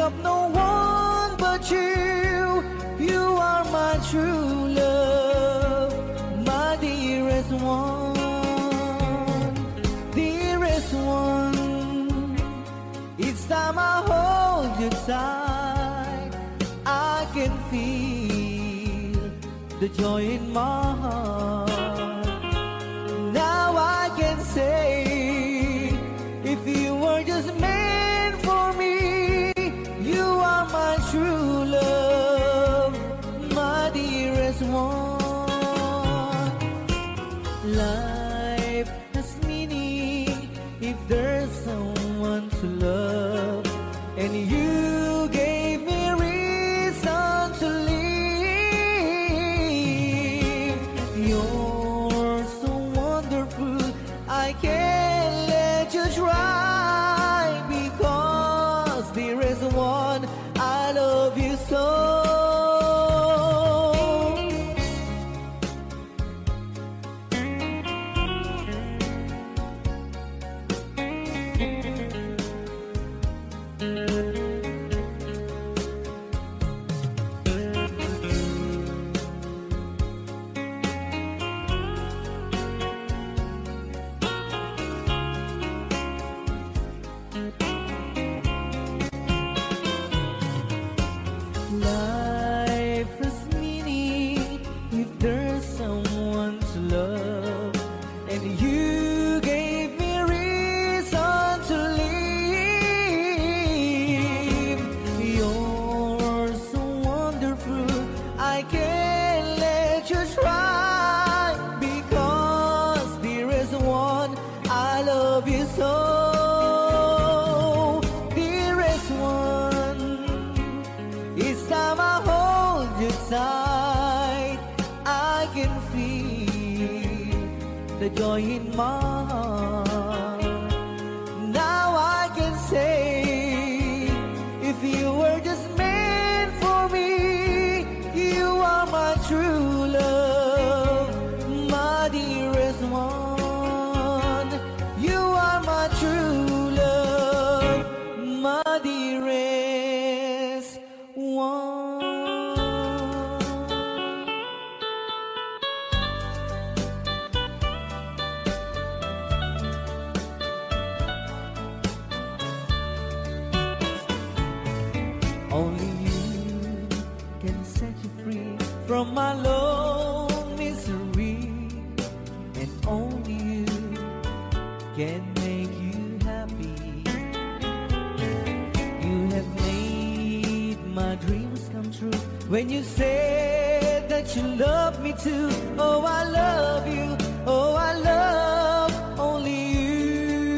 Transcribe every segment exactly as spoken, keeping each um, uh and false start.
of no one but you. You are my true love, my dearest one, dearest one. Each time I hold you tight, I can feel the joy in my heart. Now I can say, if you were just meant for me, you are my true love, my dearest one. Life has meaning if there's someone to love, and you gave me reason to live. You're so wonderful, I can't let you try, because there is one, I love you so. Life has meaning if there's someone to love, and you gave me reason to live. You're so wonderful, I can't let you try, because there is one, I love you so. Dearest one, each time I hold you tight, I can feel the joy in my heart. Now I can say, if you were just meant for me, you are my true love, my dearest one. You are my true love, my dearest one. Only you can set you free from my lone misery, and only you can make you happy. You have made my dreams come true when you said that you love me too. Oh, I love you, oh, I love only you.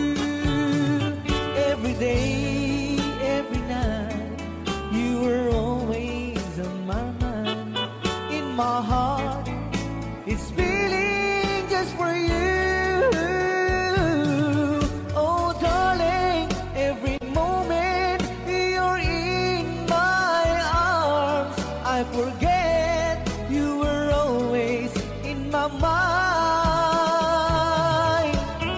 Every day, every night, you were always on my mind. In my heart, it's beating just for you. Oh, darling, every moment you're in my arms, I forget you were always in my mind.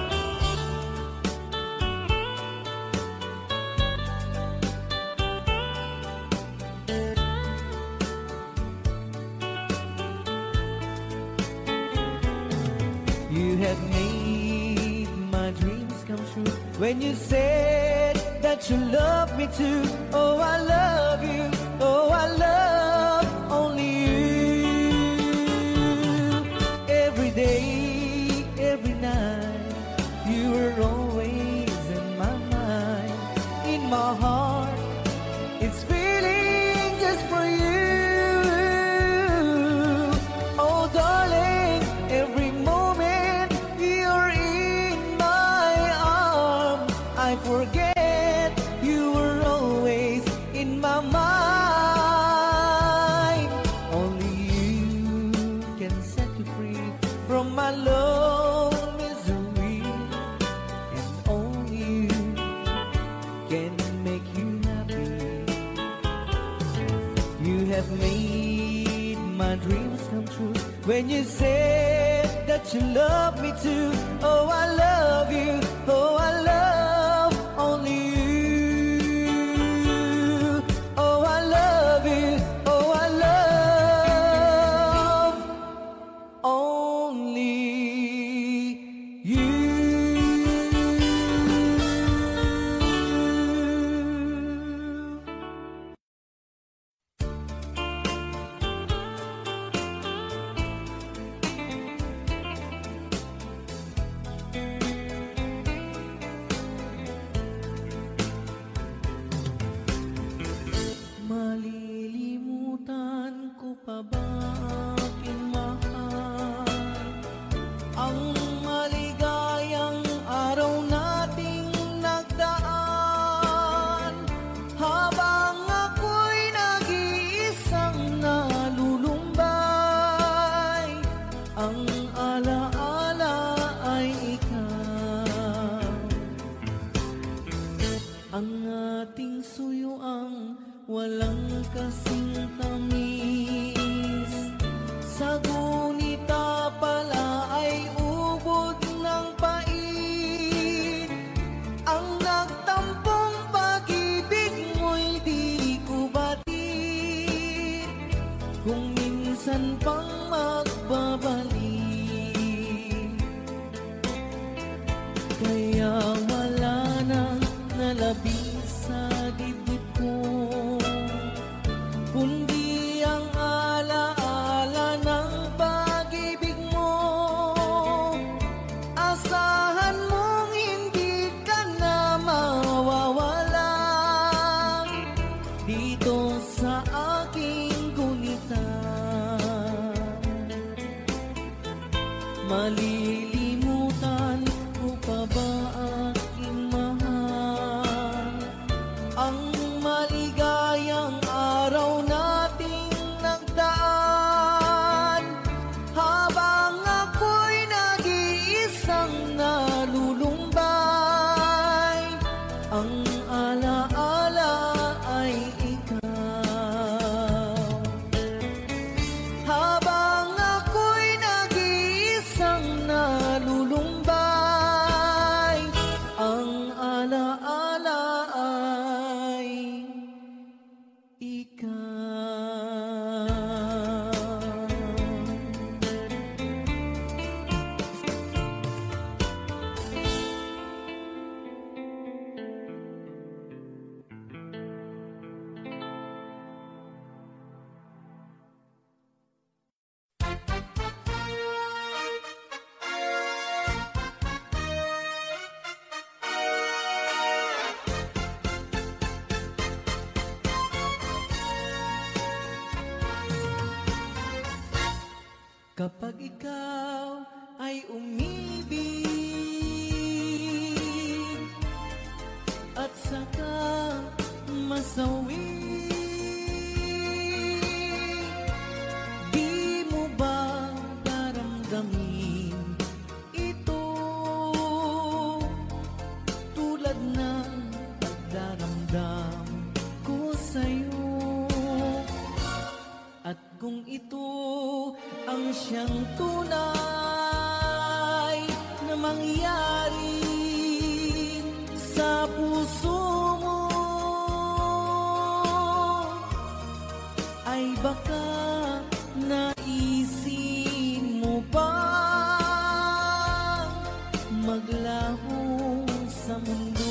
You have made my dreams come true when you said that you love me too. Oh, I love you, oh, I love only you. Every day, every night, you were always in my mind. In my heart, it's feeling just for you. Oh, darling, every moment you're in my arms, I forget you were always in my mind. Only you can set you free from my lone misery, and only you can make you happy. You have made my dreams come true when you said that you love me too. Oh, I love you, oh, I love only you. ang walang kasing tamis. Sa gunita pala ay ubod ng pait. Ang nagtampong pag-ibig mo'y di ko batid. Kung minsan pang magbabalik, kaya wala nang nalabis sa dibdib ko, kundi ang alaala ng pag-ibig mo. Asahan mong hindi ka na mawawala dito sa aking gunita. Malilimutan ko pa ba aking mahal ang maligayang araw nating nagdaan, habang ako'y nag-iisang nalulumbay. Ang alaala ay ikaw, habang ako'y nag-iisang nalulumbay. Ang alaala ay ikaw. Kapag ikaw ay umibig at saka masawi, di mo ba daramdamin ito tulad ng pagdaramdam ko sa'yo? At kung ito ang siyang tunay na mangyari sa puso mo, ay baka naisin mo pa maglaho sa mundo.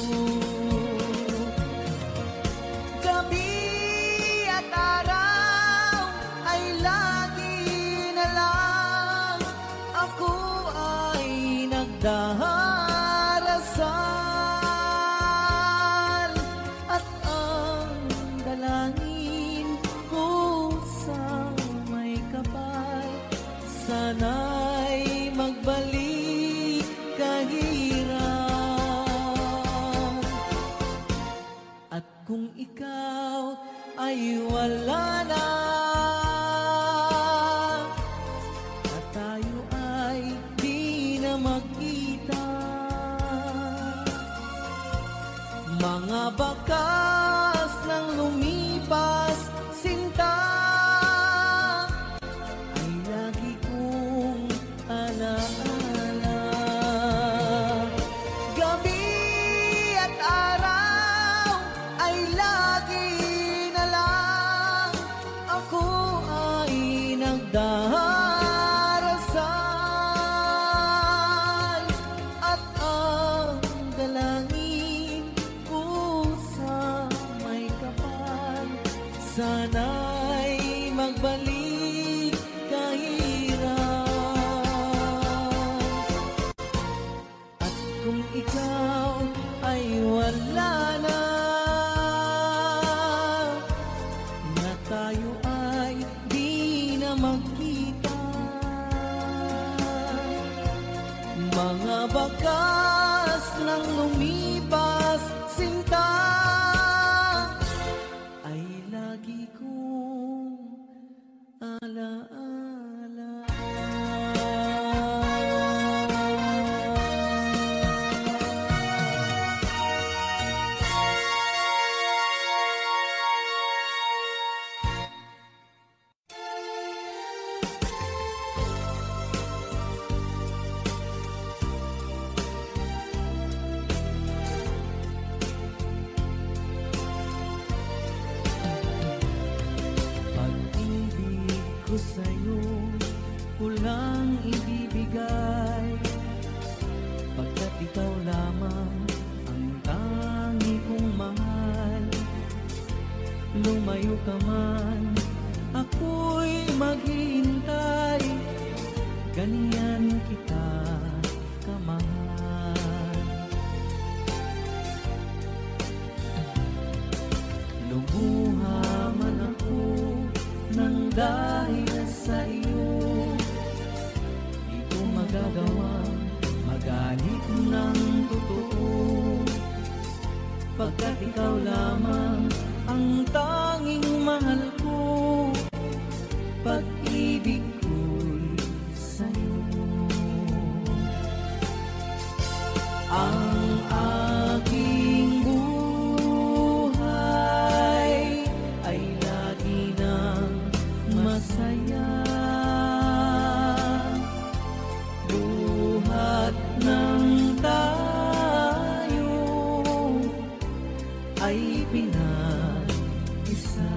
Gabi at araw ay lagi na lang ako ay nagdarasal, at ang dalangin ko sa may kapal, sana'y magbalik kahirap. At kung ikaw ay wala na, at tayo ay di na magkita, mga bakas ng lumipas sinta ay lagi kong alaala. Gabi at araw ay lagi na lang ako ay nagdarasal, at ang dalangin ko sa may kapal, sana'y magbalik kahirap. At kung ikaw ay wala na, na tayo ay di na magkita, mga bakas ng lumipas sinta ay lagi kong alaala. lumayo ka man, ako'y maghihintay, ganyan kita kamahal. Lumuha man ako nang dahil sa iyo, di ko magagawang magalit ng totoo, pagkat ikaw lamang ang tanging mahal ko, pag-ibig ko'y sa'yo. Ang aking buhay ay lagi nang masaya, buhat ng tayo ay pinag-isa.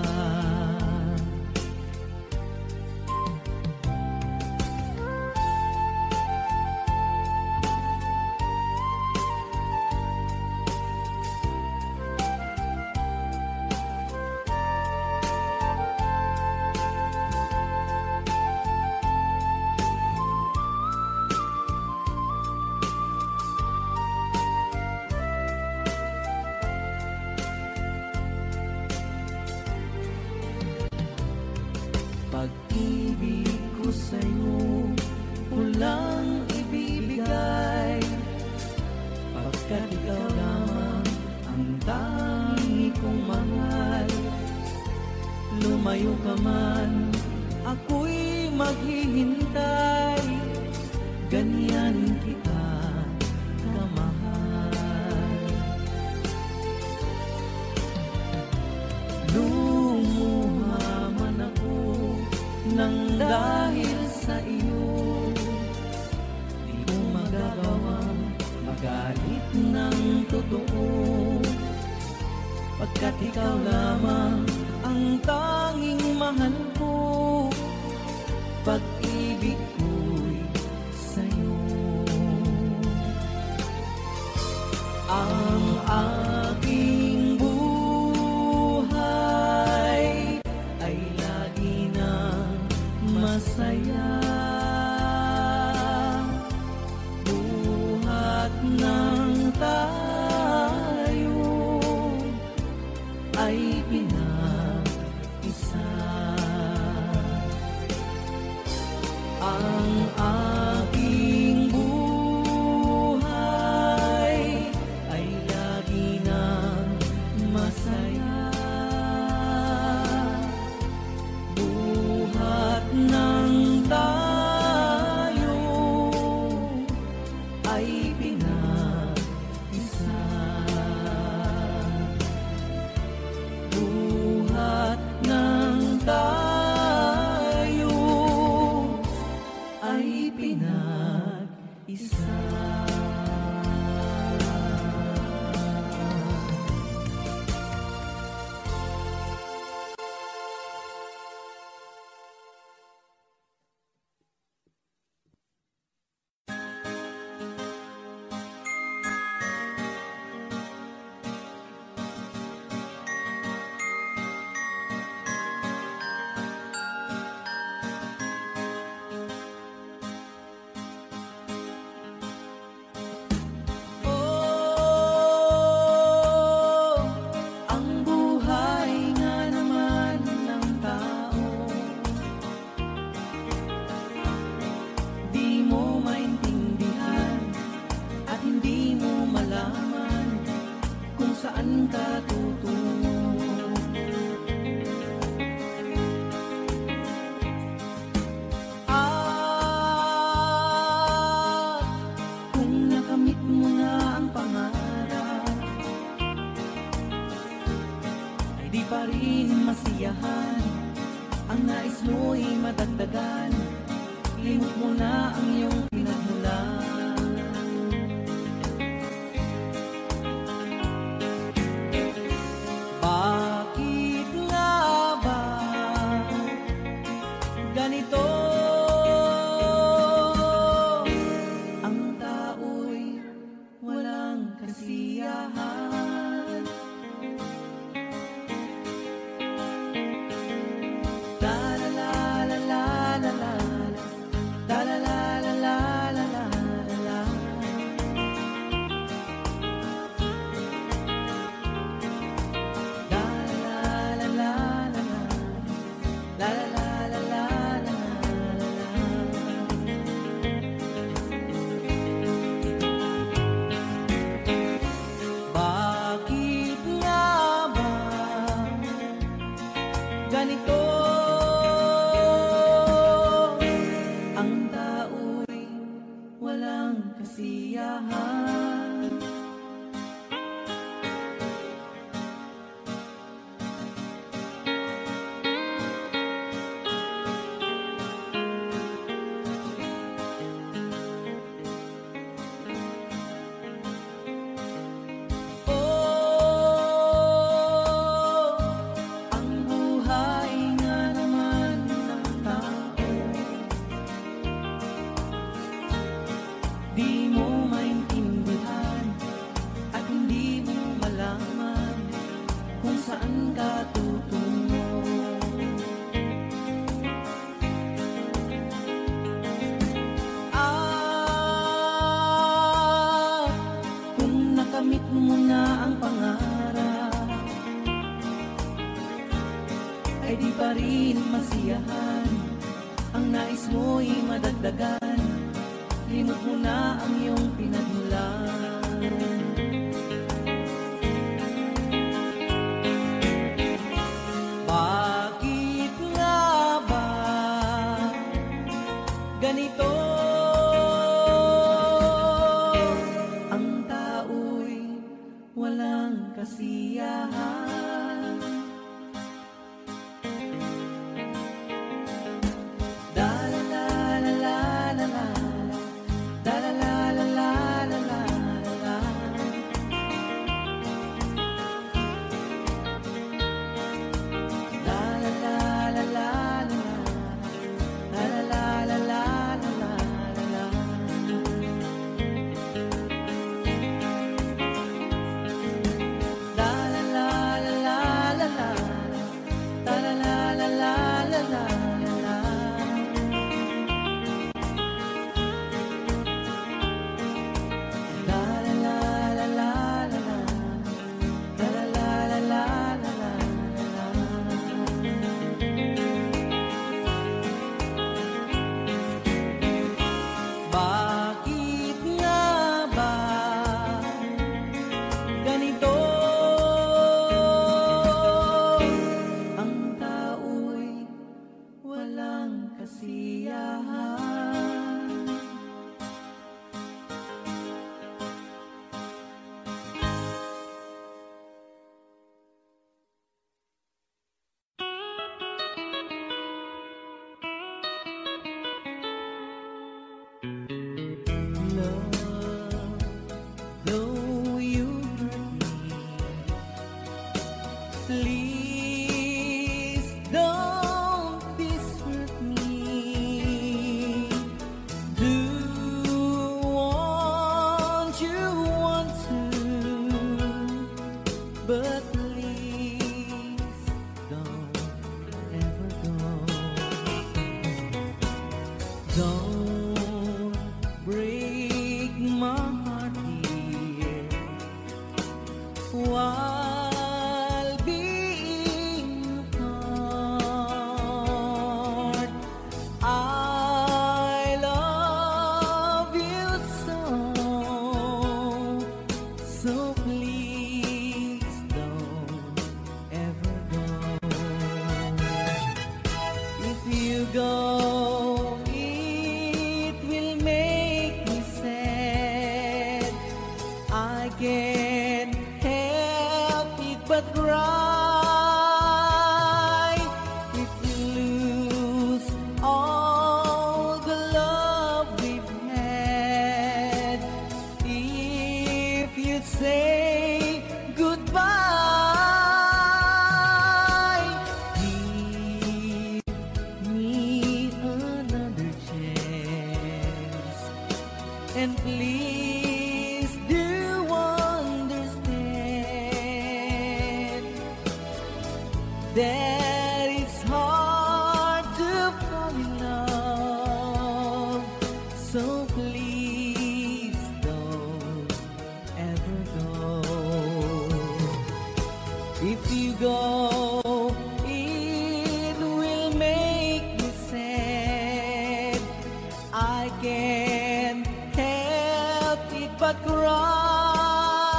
Pag-ibig ko sa'yo walang ibibigay, pagkat ikaw lamang ang tangi kong mahal. Lumayo ka man, ako'y maghihintay, ganyan kita kamahal. Lumuha man ako nang dahil sa iyo, di ko magagawang magalit ng totoo, pagkat ikaw lamang ang tanging mahal ko, pag-ibig ko'y sa'yo. Ang aking buhay ay lagi nang masaya, buhat ng tayo ay pinag-isa. Ang aking buhay ay lagi nang masaya, buhat ng tayo ay pinag-isa. Buhat ng tayo ay pinag-isa. Saan ka tutungo? At kung nakamit mo na ang pangarap, ay di pa rin masiyahan, ang nais mo'y madagdagan, limot mo na ang iyong pinagmulan. Bakit nga ba ganito? Ang tao'y walang kasiyahan. ganito ang tao'y walang kasiyahan.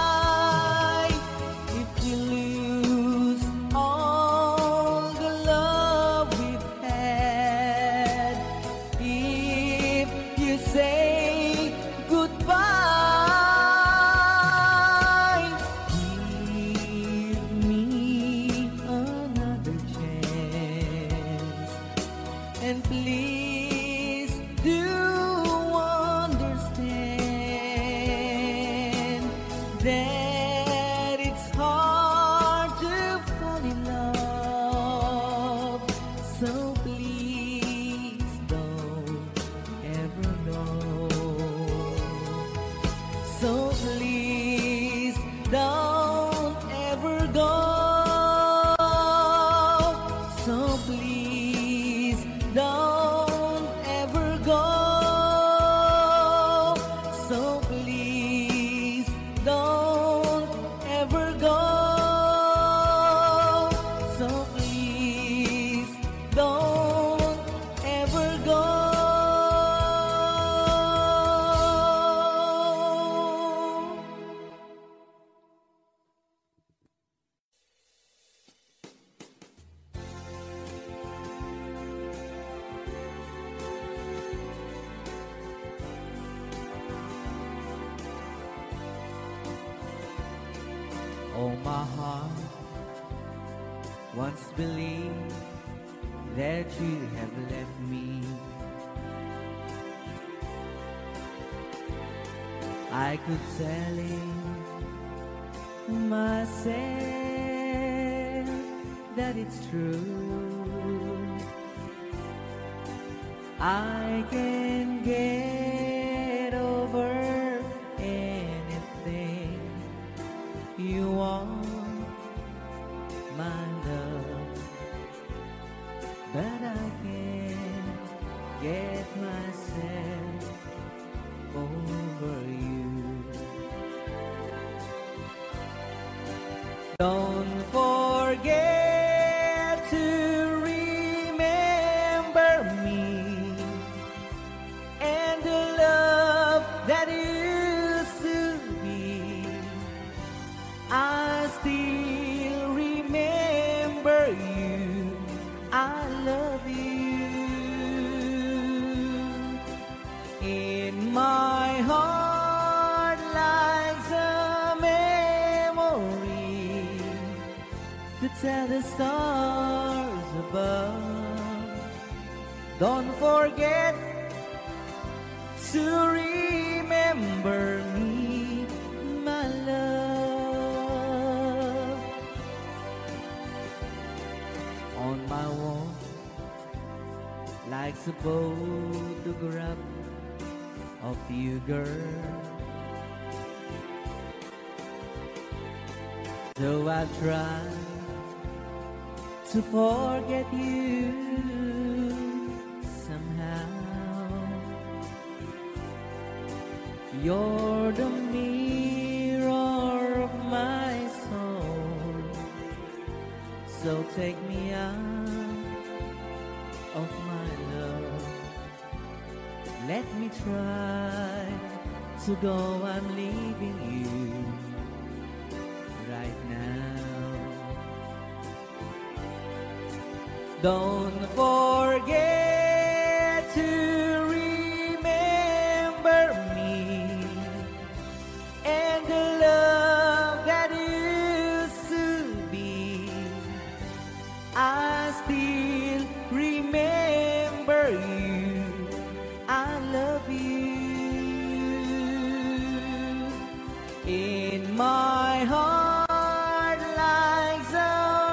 If you lose all the love And please do understand that it's hard to fall in love. So please don't ever go. So please don't ever go. So please don't ever go. So please don't ever go. So please don't ever go. Oh, my heart once believed that you have left me. I could tell it myself that it's true. I can get over anything you want, my love, but I can't get myself over you. Don't forget to remember me and the love that used to be. I still remember you. I love you. In my heart lies a memory to tell the stars above. Don't forget to remember me, my love. On my wall lies a photograph of you, girl. So I try to forget you somehow. You're the mirror of my soul. So take me out of my love. Let me try to go. I'm leaving you right now. Don't forget to remember me and the love that used to be. I still remember you. I love you. In my heart lies a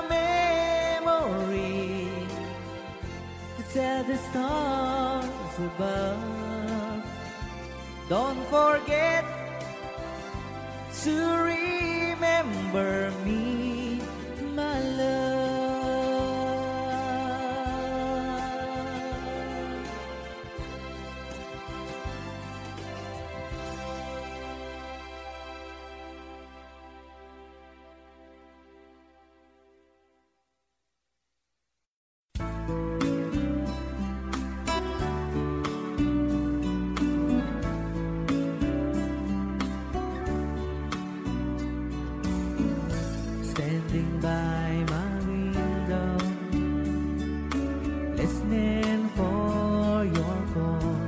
memory to tell the stars above. Don't forget to remember me, my love. Standing by my window, listening for your call.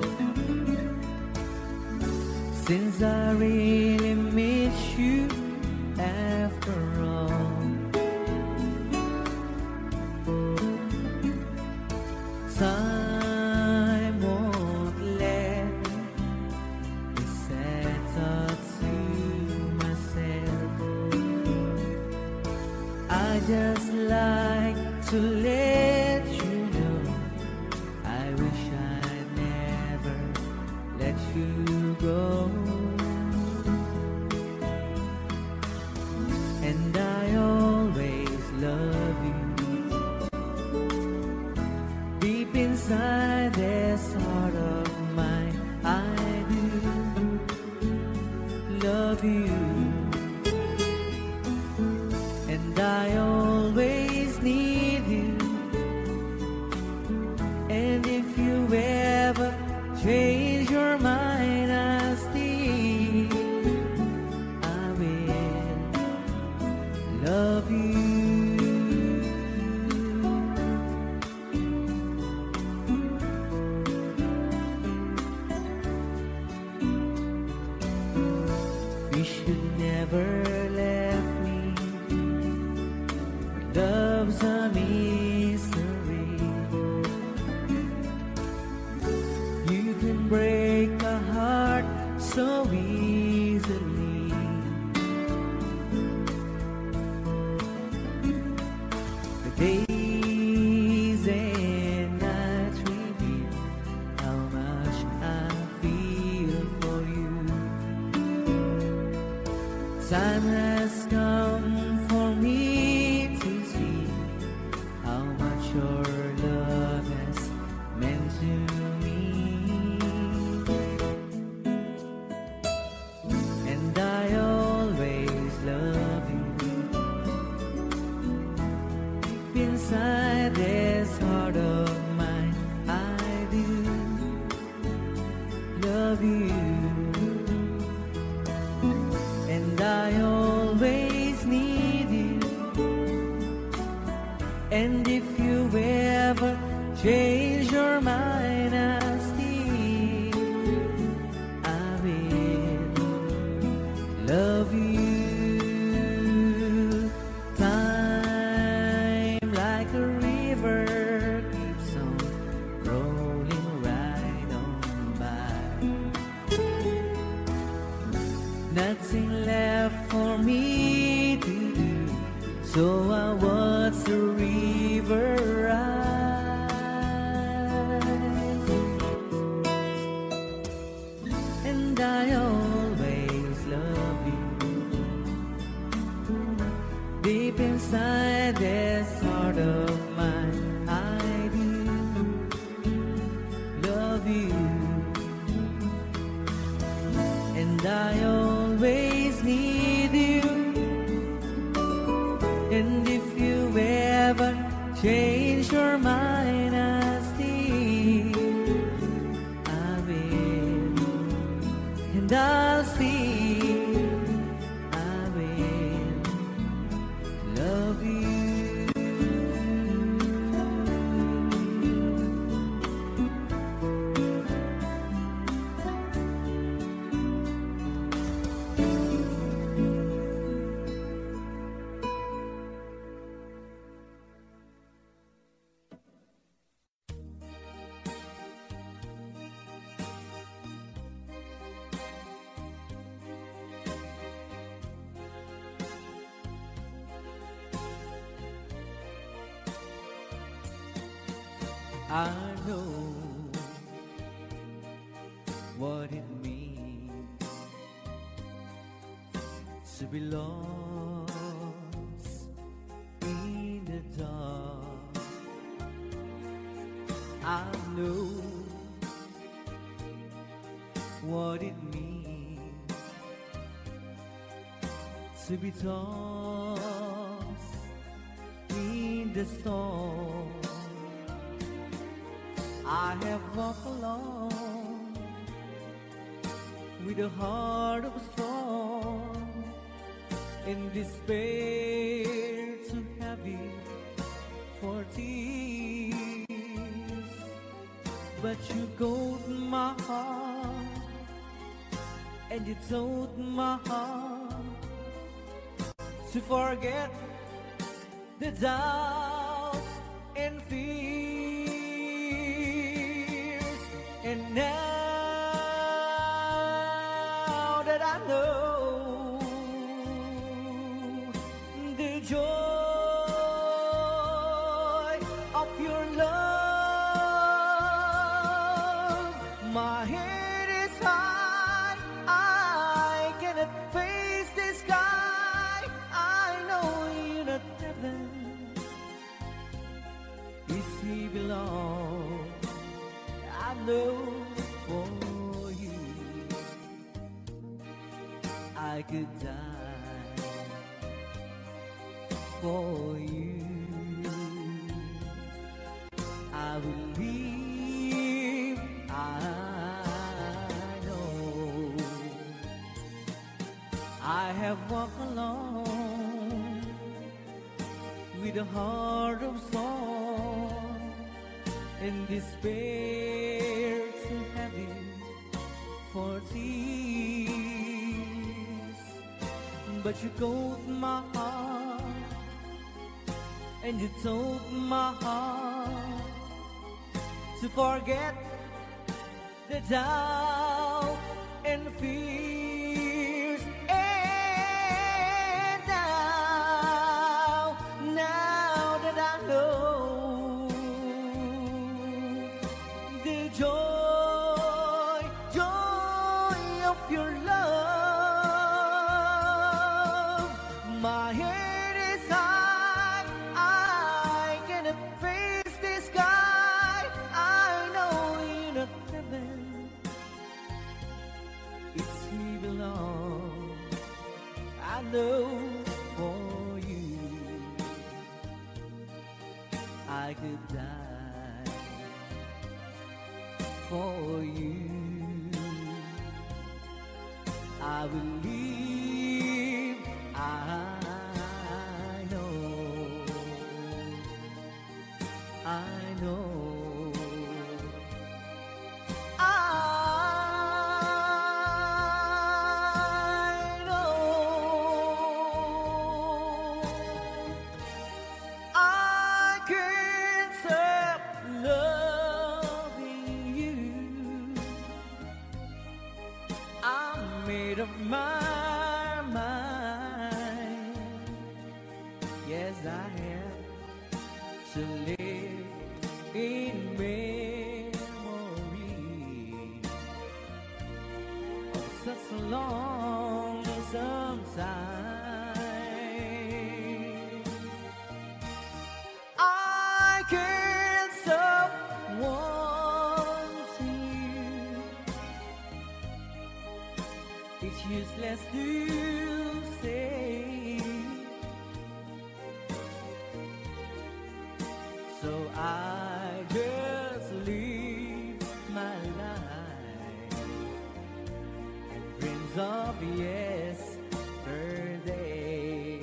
Since I really miss you after all. Time won't let me settle to myself. I just like to let you know I wish I'd never let you go. And I always love you. Deep inside this heart of mine, I do love you. And I always need you. And if you ever change your mind, I still I will love you. You should never left me. Love's a mystery. You can break a heart so easily. The days and nights reveal how much I feel for you. Time has come for me to see how much your love has meant to me. And I always love you. Deep inside this heart of mine, I do love you. And I always need you. And if you ever change your mind, I still I will love you. Time like a river keeps on rolling right on by. Nothing left for me to do, so I watch the river rise. And I always love you. Deep inside this heart of mine, I do love you. And I always need you. And if you ever change your mind, I still I will. And I'll still I will love you. I know what it means to be lost in the dark. I know what it means to be tossed in the storm. I have walked alone with a heart of stone, in despair too heavy for tears. But you caught my heart, and you told my heart to forget the doubt and fear. belong. I know for you I could die for you. I will leave, I know. I have walked alone with a heart of song and despair so heavy for tears. But you caught my heart and you told my heart to forget the doubt and fears. And now, now that I know the joy, joy of your love, my head is high, I cannot face the sky. I know in a heaven it's here belong. I know for you I could die for you. I will leave, I know, I know, I know. I can't stop loving you. I'm made up my mind. Yes, I have to live in memory of such a long time. I can't stop wanting you. It's useless to say, so I just live my life and dreams of yesterday.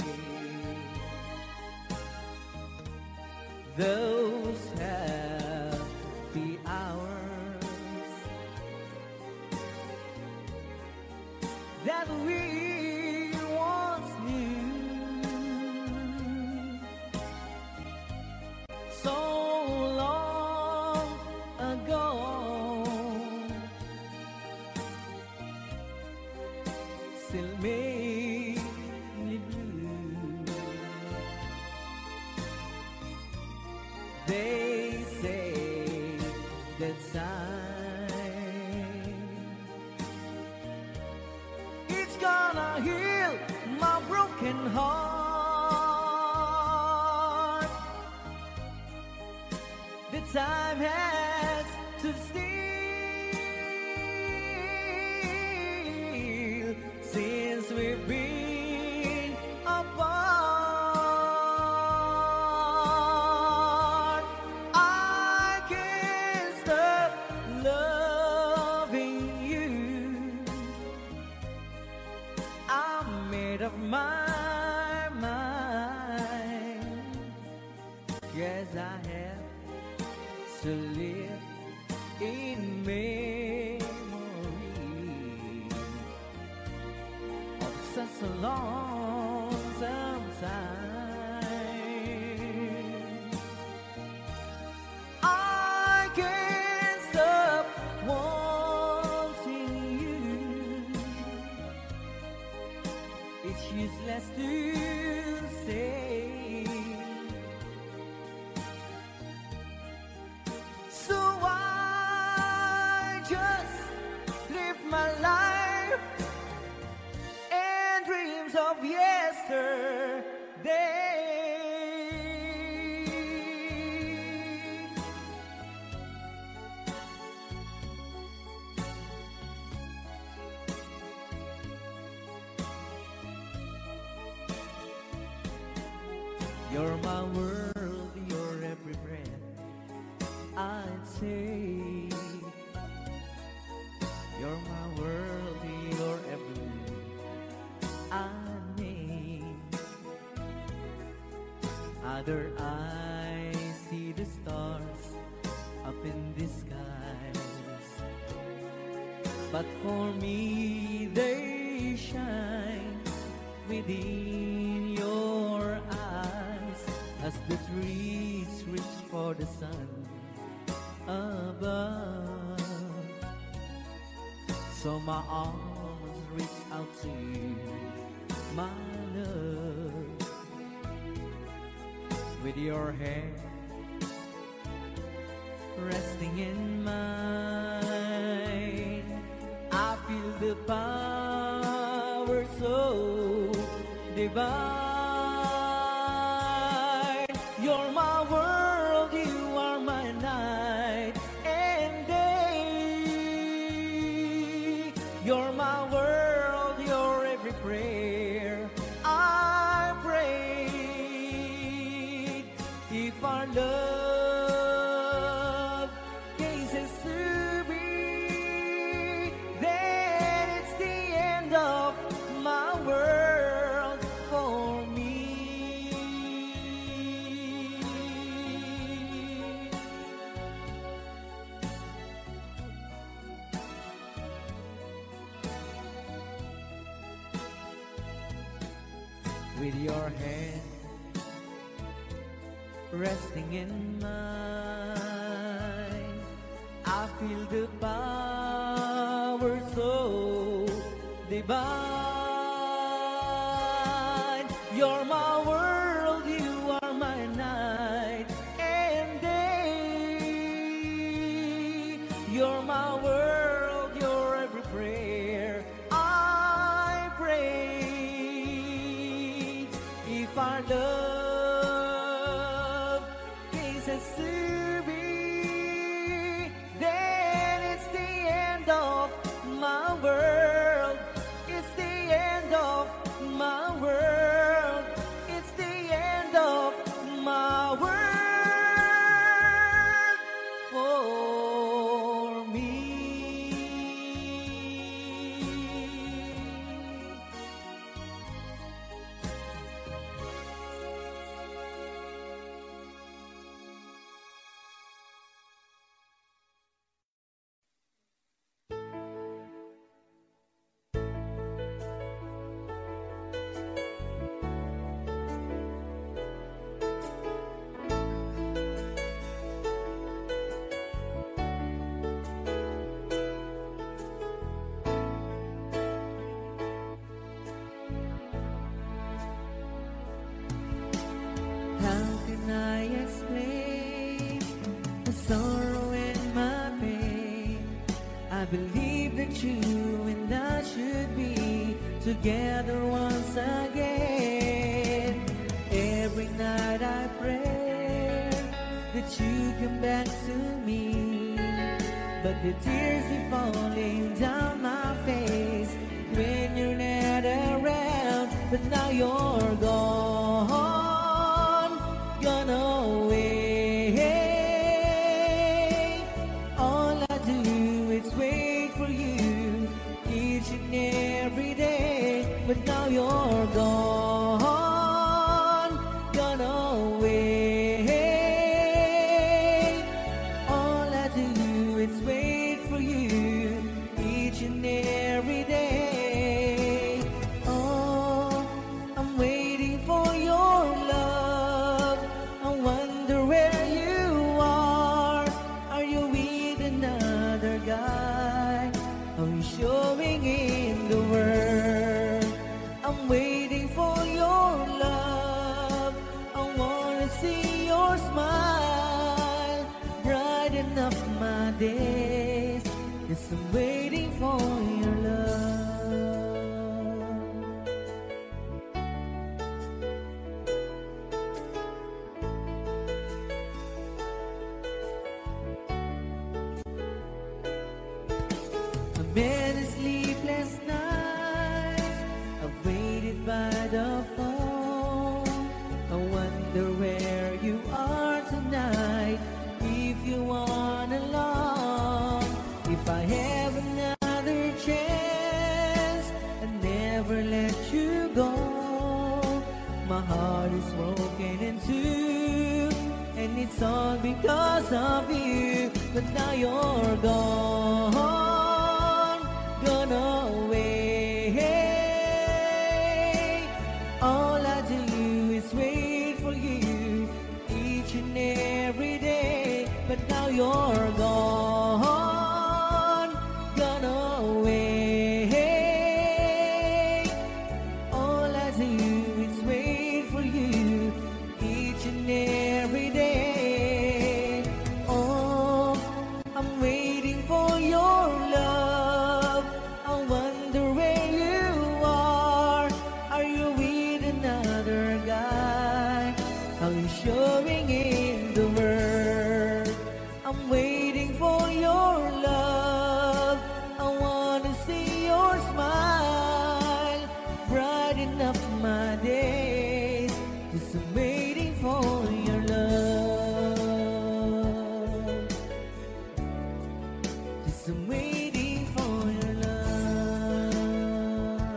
Those happy hours that we once knew, so long ago, still make me blue. They say that time it's gonna heal my broken heart. The time has to steal since we've been apart. I can't stop loving you. I'm made up my mind. Yes, I have to live in memory of such a long time. I can't stop wanting you. It's useless to say, so I just live my life and dreams of yesterday. my world, you're every breath I'd take. You're my world, you're every move I make. Other eyes see the stars up in the skies, but for me they shine within your eyes, as the trees reach for the sun above. So my arms reach out to you, my love, with your hand resting in mine. I feel the power so divine. You're my world, you are my night and day. You're my world, you're every prayer I prayed. If our love cases to be, then it's the end of my world for me. With your hand resting in mine, I feel the power so divine. You're my world, you are my night and day. You're my world, you're every prayer I pray. If our love cases to be, then it's the end of my world. It's the end of my world. It's the end of my world for me. How can I explain the sorrow and my pain? I believe that you and I should be together once again. Every night I pray that you come back to me, but the tears keep falling down my face when you're not around. But now you're gone, gone away. All I do is wait for you each and every day. But now you're gone, gone away. All I do is wait for you each and every day. Oh, I'm waiting for your love. I wonder where you are. Are you with another guy? Are you showing in the world? I'm waiting for your love. I wanna see your smile, brighten up my days. Yes, I'm waiting for your love. Many sleepless nights I've waited by the phone. I wonder where song because of you. But now you're gone, gone away. All I do is wait for you each and every day. But now you're gone, gone away. All I do is wait for you each and every day. Oh, I'm waiting for your love. I wonder where you are. Are you with another guy? Are you showing in the world? I'm waiting for your love. I wanna see your smile brighten up my days. Just I'm waiting for your love. Just I'm waiting for your love.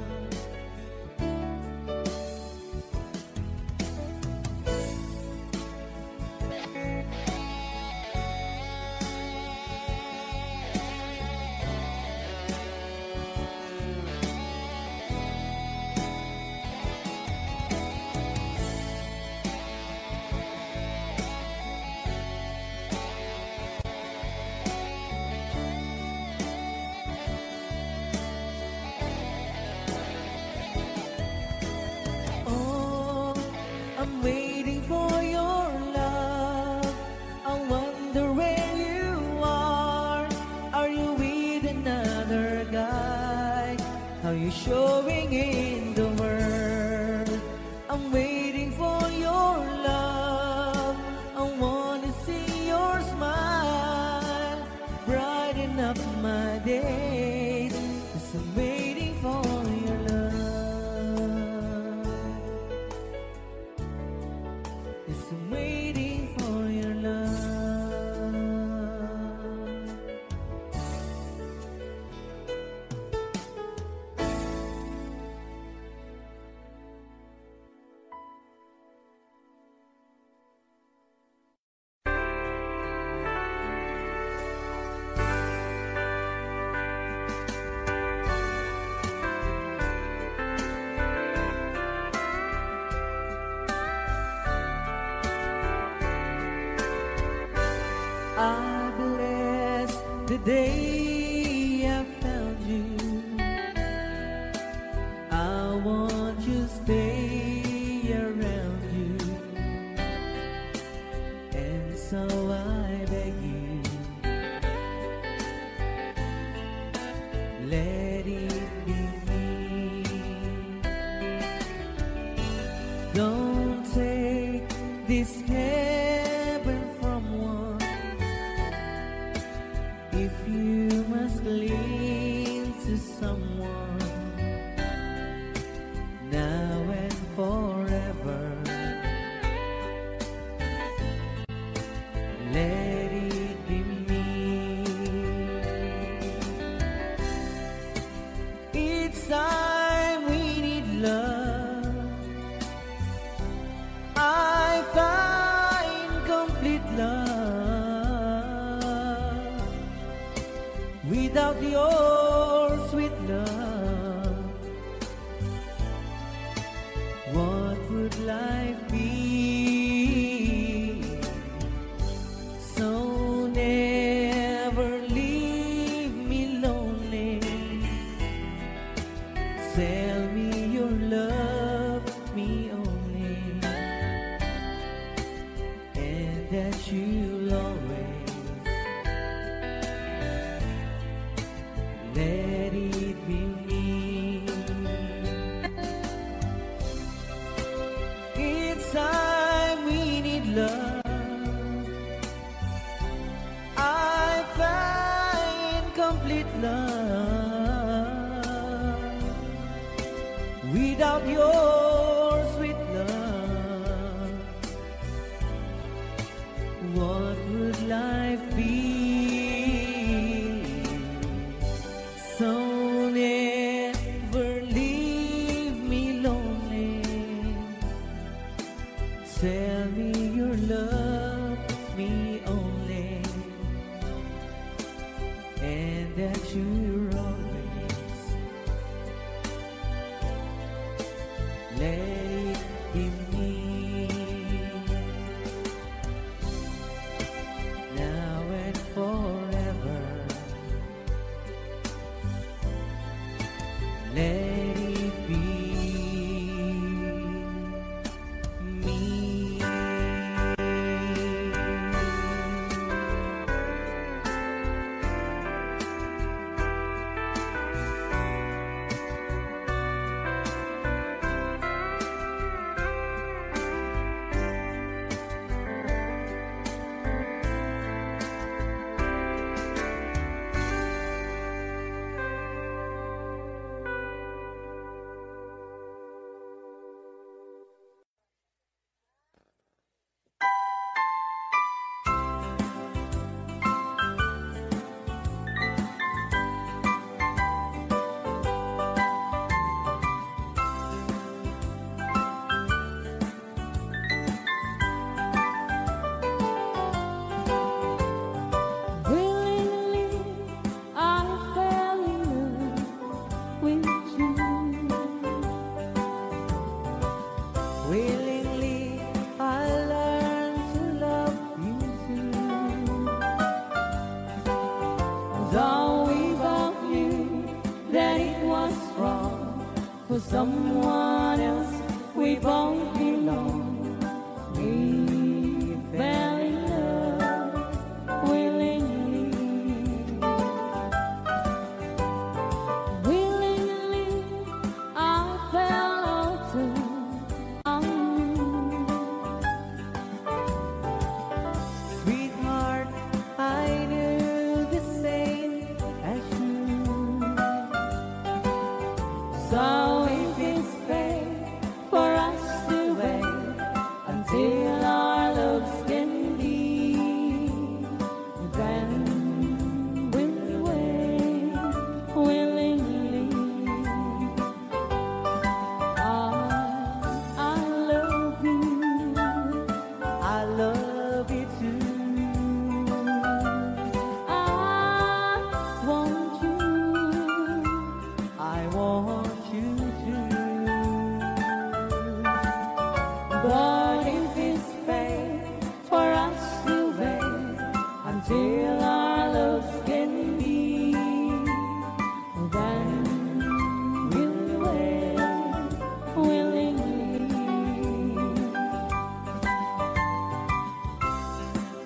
Oh, I'm waiting for your love. I wonder where you are. Are you with another guy? Are you showing in the world? I'm waiting for your love. I wanna see your smile brighten up my days. 'Cause I'm waiting for your love. Yes, I'm waiting for your love. I bless the day I found you. I want to stay around you, and so I beg you, let it be me. Don't take this heaven from one. If you must cling to someone now and forever, let it be me. It's time we need love. I find complete love. Without your sweet love, what would life be? So never leave me lonely. Tell me you love me only, and that you'll always let it be me. It's time we need love. I find complete love. Without your sweet love, what would life be? So never leave me lonely. Tell me you love sure always. Let it be me. Now and forever. Let it be me. Willingly, I learned to love you too. Though we both knew that it was wrong for someone else, we both belong. We fell in love willingly. Willingly, I fell also. Sweetheart, I knew the same as you. So if it's fate for us to wait until our loves can be, then we'll wait willingly. I, I love you. I love you too. I want you to. But if it's fate for us to wait until our loves can be, then we'll wait willingly.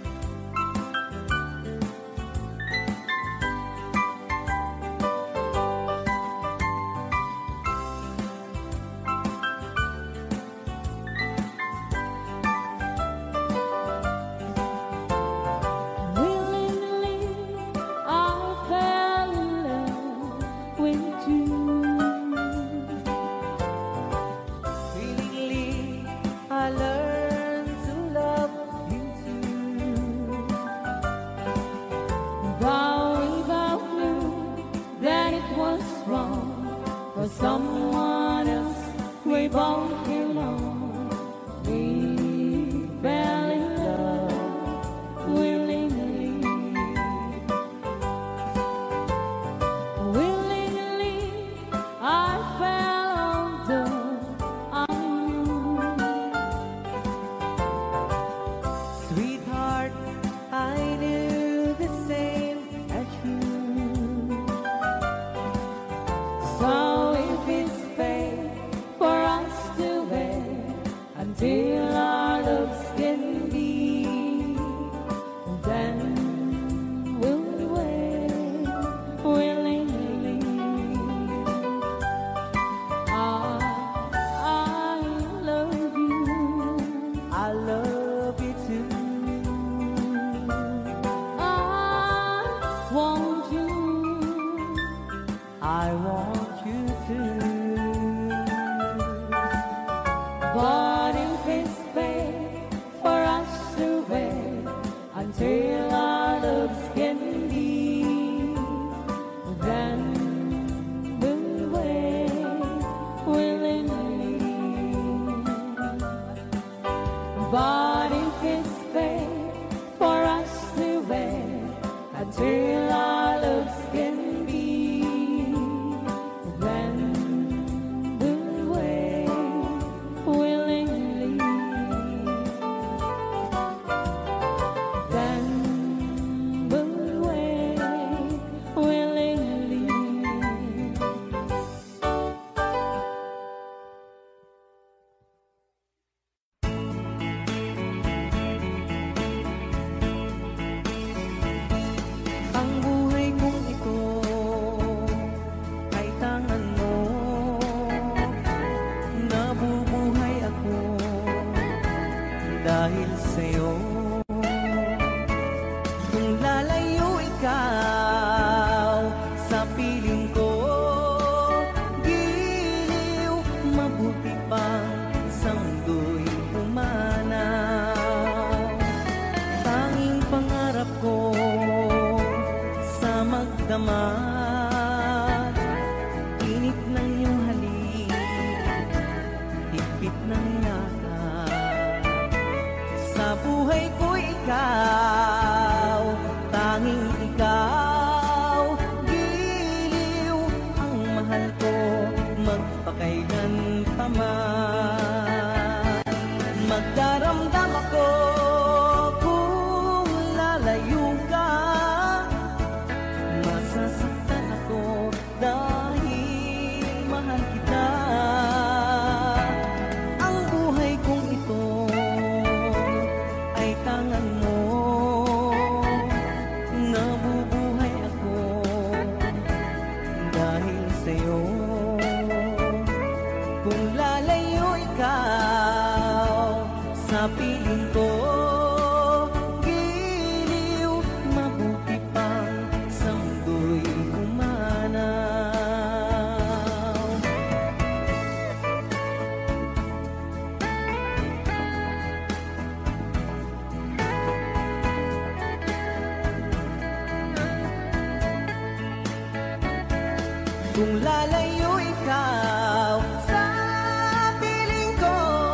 kung lalayo ikaw sa piling ko.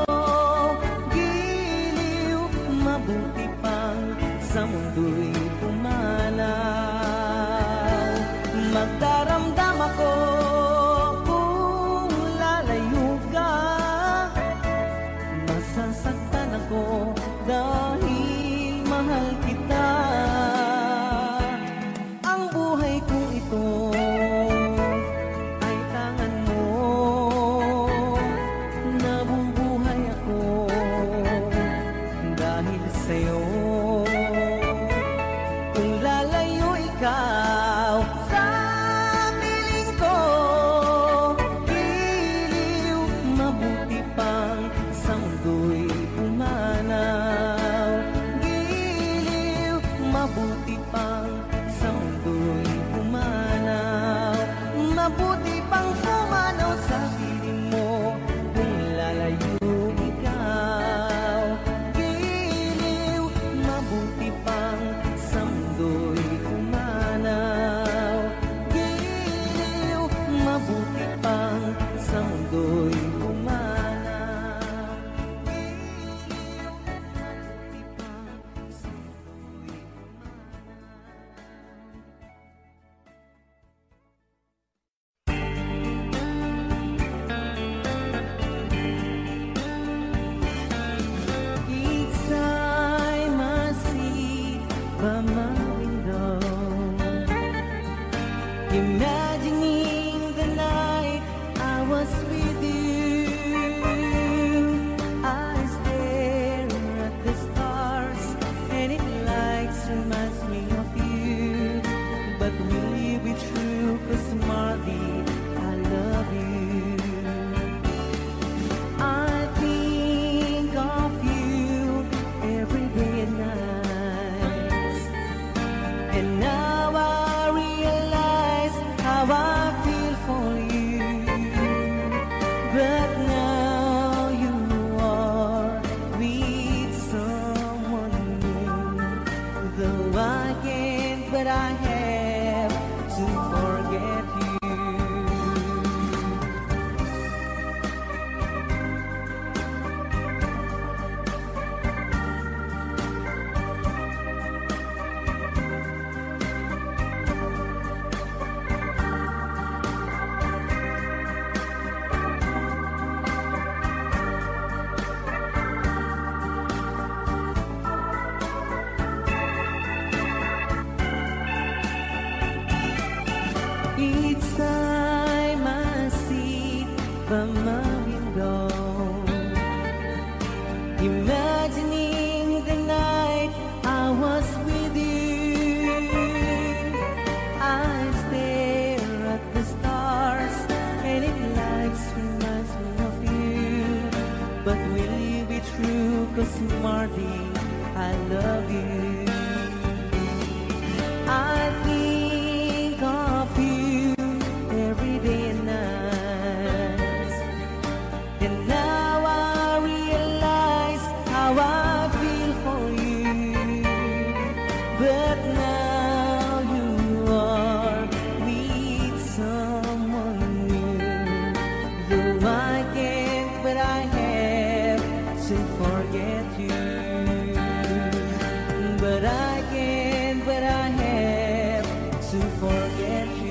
Giliw, mabuti pang sa mundo'y pumanaw. Magdaramdam ako kung lalayo ka. Masasaktan ako dahil mahal kita. Ang buhay kong ito ay tangan mo. Nabubuhay ako dahil sa'yo. Kung lalayo ikaw sa piling ko, giliw, mabuti pang sa mundo'y pumanaw. Giliw, mabuti pang sa mundo'y pumanaw. Mabuti pang pumanaw sa piling mo kung lalayo ikaw. Giliw, mabuti pang sa mundo'y pumanaw. Giliw, mabuti pang sa mundo'y pumanaw. Giliw, mabuti pang sa mundo'y Each time I see by my window, imagining the night I was with you, I stare at the stars and it lights reminds me of you. But will you be true? 'Cause Marley, I love you. I think of you every day and night, and now I realize how I feel for you. But now you are with someone new. Though I can't, but I have to forget you. Each time I sit by my window, imagining the night I was with you, I stare at the stars and it lights reminds me of you. But will you be true? 'Cause Marty, I love you. I think of you every day and night, and now I realize how I feel for you. But now you are with someone new. Though I can't, but I have to forget you. But I can't, but I have to forget you.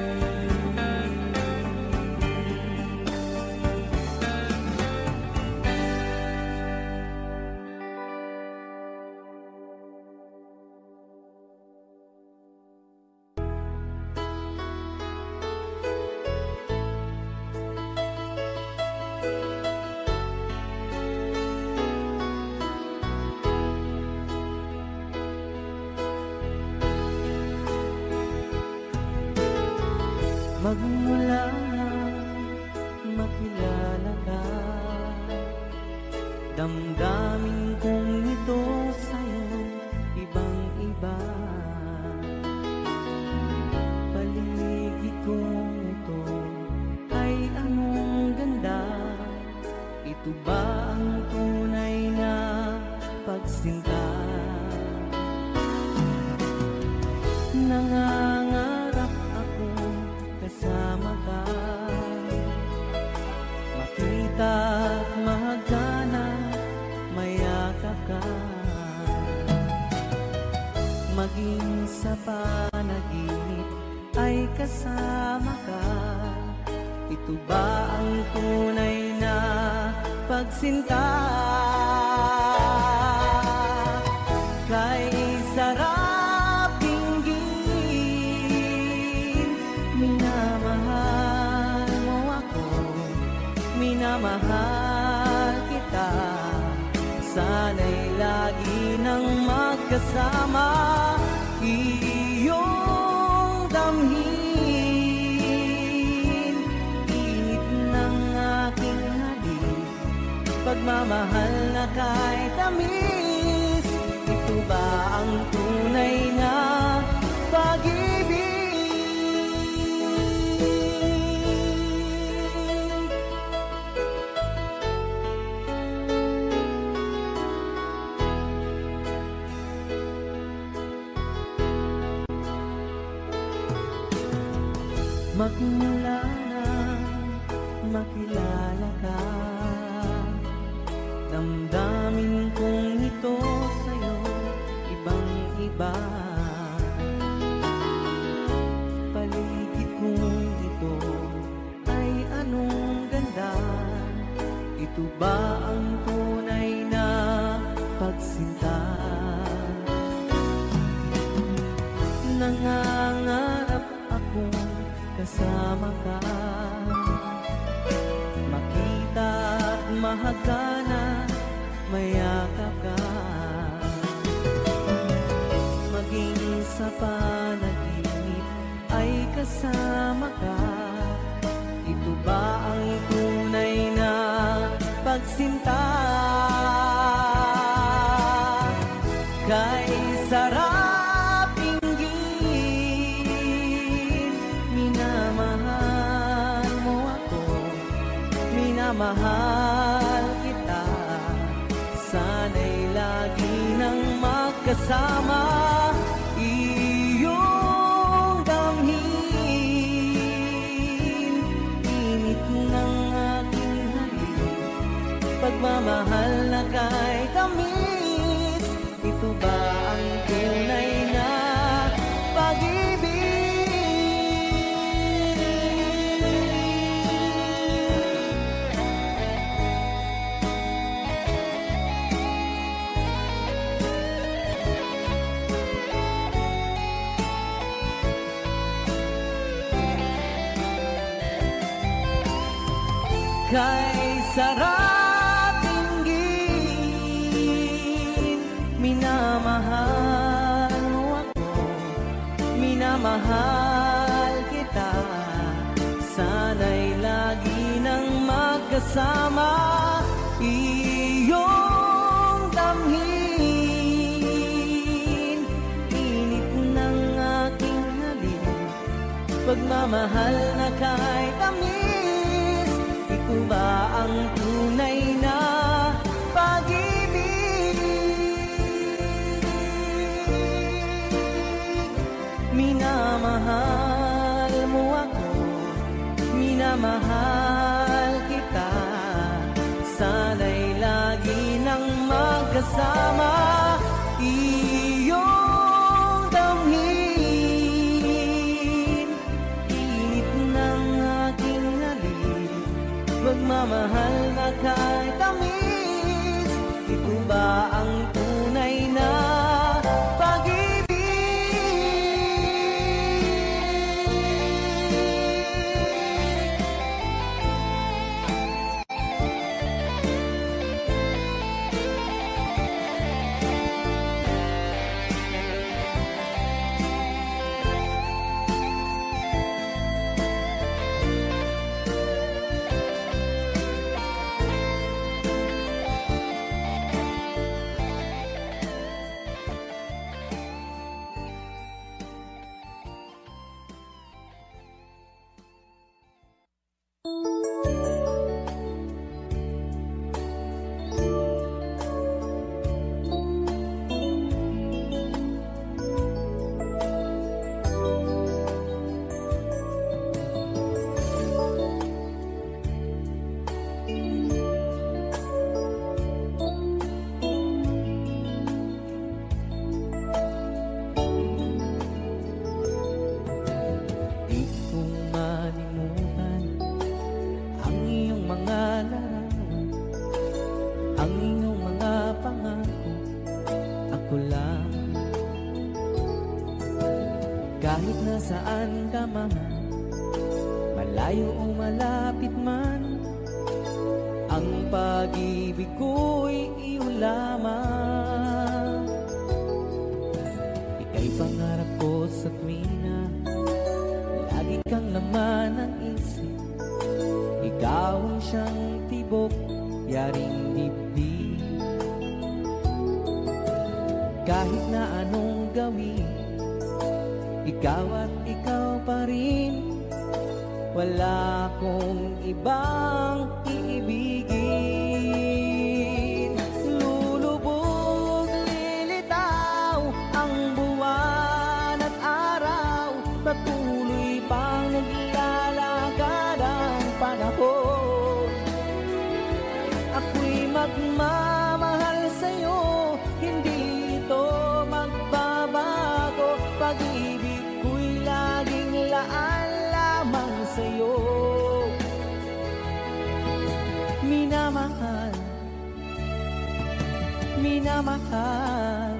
Magmula makilala ka, damdamin kong ito sa'yo ibang iba. Paligid kong ito ay anong ganda. Ito ba ang tunay na pagsinta? Nangangarap ako kasama ka. maging sa panaginip ay kasama ka. Ito ba ang tunay na pagsinta? Kay sarap dinggin, minamahal mo ako, minamahal kita. Sana'y lagi nang magkasama, iyong damhin, init ng aking halik, pagmamahal na kahit tamis. Ito ba ang tunay na pag-ibig? Magmula na makilala ka, damdamin kong ito sa'yo, ibang iba. Paligid kong ito ay anong ganda. Ito ba ang tunay na pagsinta? Nangangarap akong kasama ka, makita at mahagana, mayakap ka, maging sa panaginip ay kasama ka. Ito ba ang tunay na pagsinta? Kay sarap dinggin, minamahal mo ako, minamahal kita. Sana'y lagi nang magkasama, iyong damhin, init ng aking halik, pagmamahal na kahit tamis. Ito ba ang tunay na pag-ibig? Kay sarap dinggin, minamahal mo ako, minamahal kita. Sana'y lagi nang magkasama, iyong damhin, init ng aking halik, pagmamahal na kahit tamis. Ito ba ang tunay na pag-ibig? Minamahal mo ako, minamahal kita. Sana'y lagi nang magkasama, iyong damhin, init ng aking halik, pagmamahal na kahit tamis. Ito ba ang tunay na pag-ibig? Kahit nasaan ka man, malayo o malapit man, ang pag-ibig ko'y iyo lamang. Ika'y pangarap ko sa tuwina, lagi kang laman ng isip. Ikaw ang siyang tibok, yaring dibdib. Kahit na anong gawin, ikaw at ikaw pa rin. Wala akong ibang iibigin. Lulubog, lilitaw ang buwan at araw, patuloy pang naglalakad ang panahon. Ako'y magmamahal sa'yo, hindi ito magbabago. Pag-ibig ko'y laging laan lamang sa'yo. Minamahal, minamahal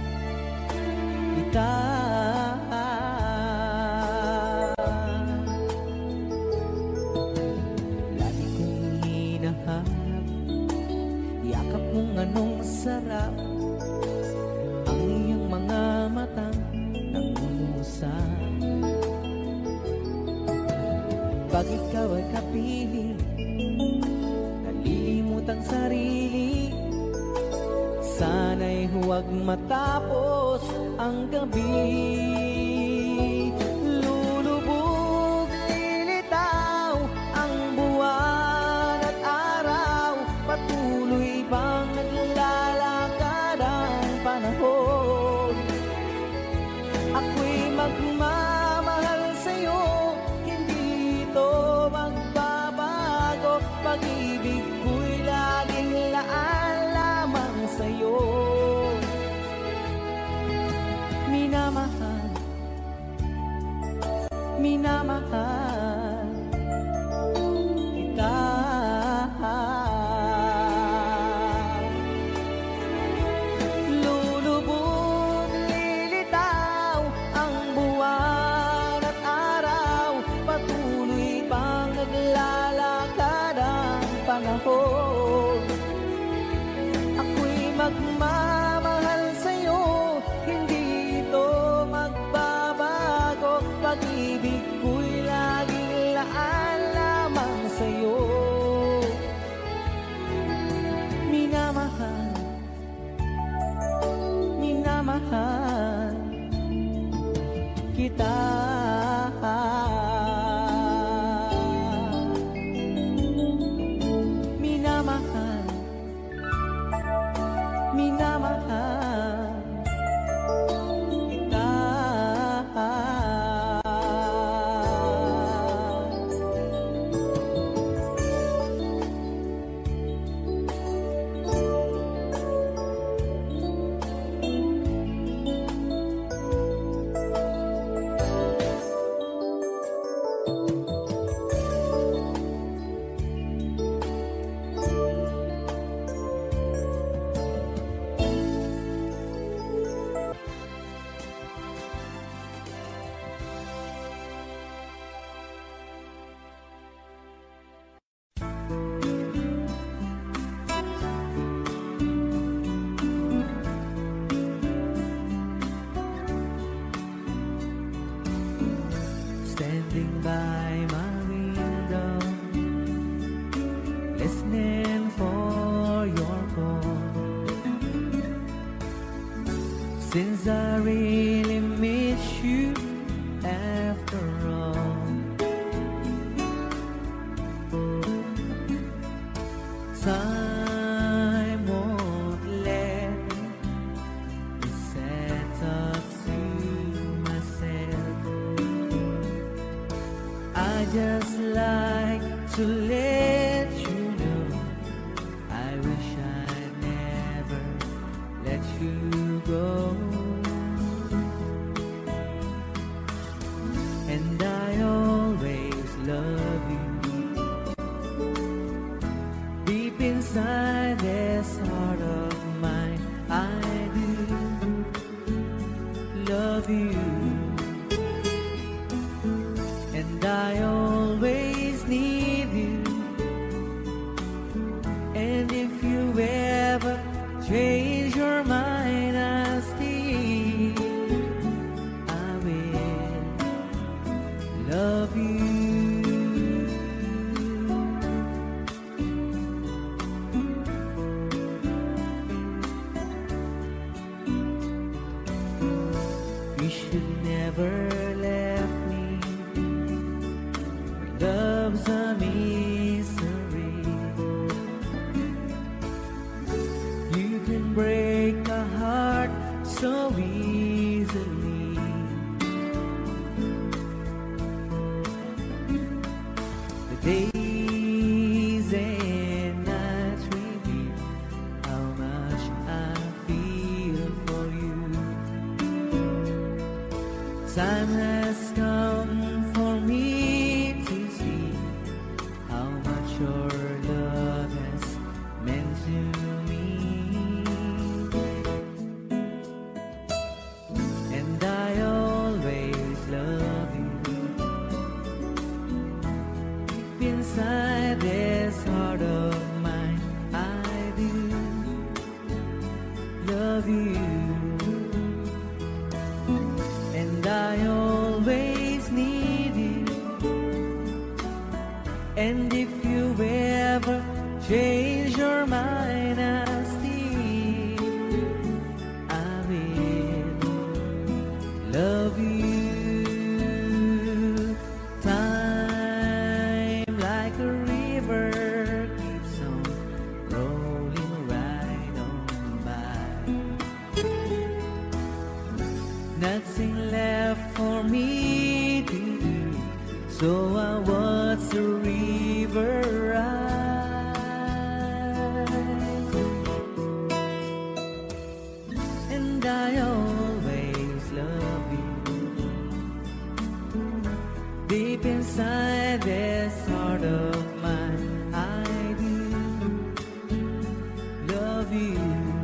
kita. Lagi kong hinahanap, yakap mong anong sarap, ang iyong mga matang nangungusap. Pag ikaw ay kapiling, nalilimut ang sarili. Sana'y huwag matapos ang gabi. Lulubog, lilitaw ang buwan at araw, patuloy bang naglalakad ang panahon. Ako'y magmamahal sa'yo, hindi ito magbabago. Pag-ibig ko'y laging laan lamang sa'yo. Minamahal, minamahal kita. Lulubog, lilitaw ang buwan at araw, patuloy pang naglalakad ang panahon. Ako'y magmamahal sa'yo, hindi ito magbabago. Pag-ibig ko'y laging laan lamang sa'yo. Minamahal, minamahal kita. Minamahal, minamahal kita. Standing by my window, listening for your call. Since I really miss you after all, time won't let me settle to myself. I just like to let you know, I wish I'd never let you go. And I always love you. Deep inside this heart of mine, I do love you. should never left me. Love's a mystery. You can break a heart so easily. The days and nights reveal how much I feel for you. Time has come for me to see how much your love has meant to me. And I always love you. Deep inside this heart of mine, I do love you. And I always need you. And if you ever change your mind, I still I will love you. Time like a river keeps on rolling right on by. Nothing left for me to do, so I watch the river rise. And I always love you. Deep inside this heart of mine, I do love you.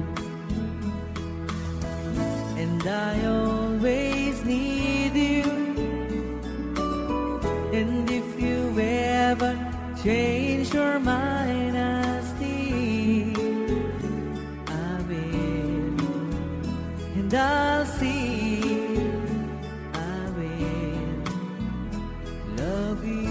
And I always need you. And if you ever change your mind, I still I will. And I'll still I will love you.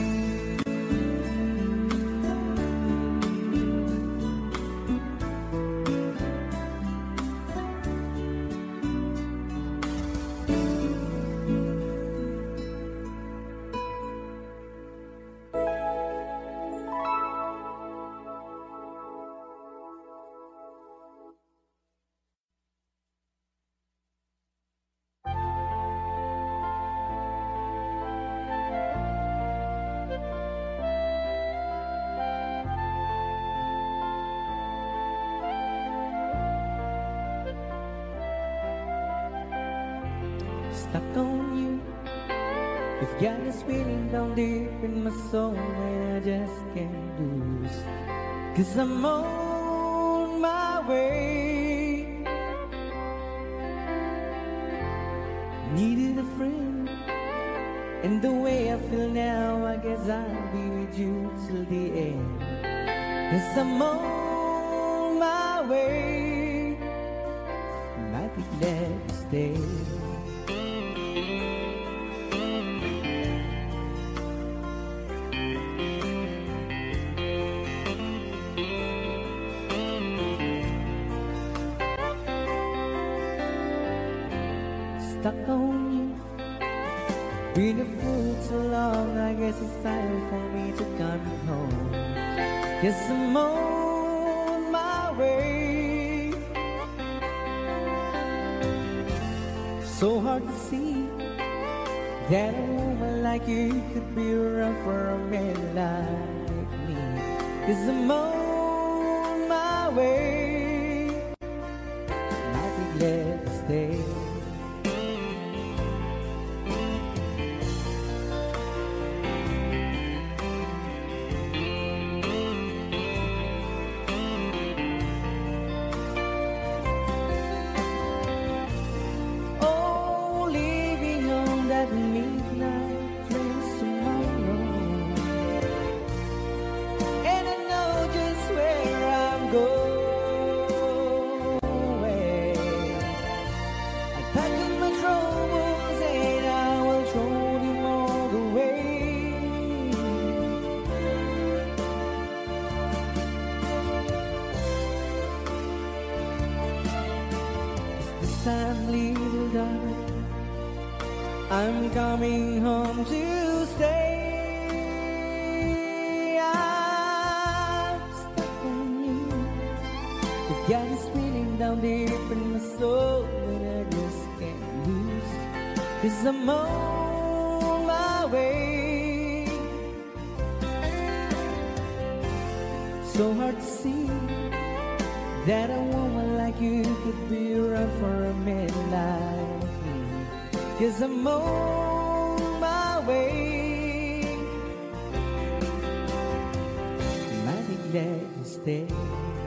Stuck on you. You've got this feeling down deep in my soul that I just can't lose. 'Cause I'm on my way. Needed a friend, and the way I feel now, I guess I'll be with you till the end. 'Cause I'm on my way. Might be glad to stay. Stuck on you. Been a fool so long, I guess it's time for me to come home. Guess I'm on my way. So hard to see that a woman like you could be rough for a man like me. 'Cause I'm on my way. Might be glad to stay. Midnight trains tomorrow, and I know just where I'm going. I'm coming home to stay. I'm stuck on you. You've got this feeling down deep in my soul that I just can't lose. 'Cause I'm on my way. So hard to see that a woman like you could be around for a man like me. 'Cause I'm on my way. Mighty glad to stay.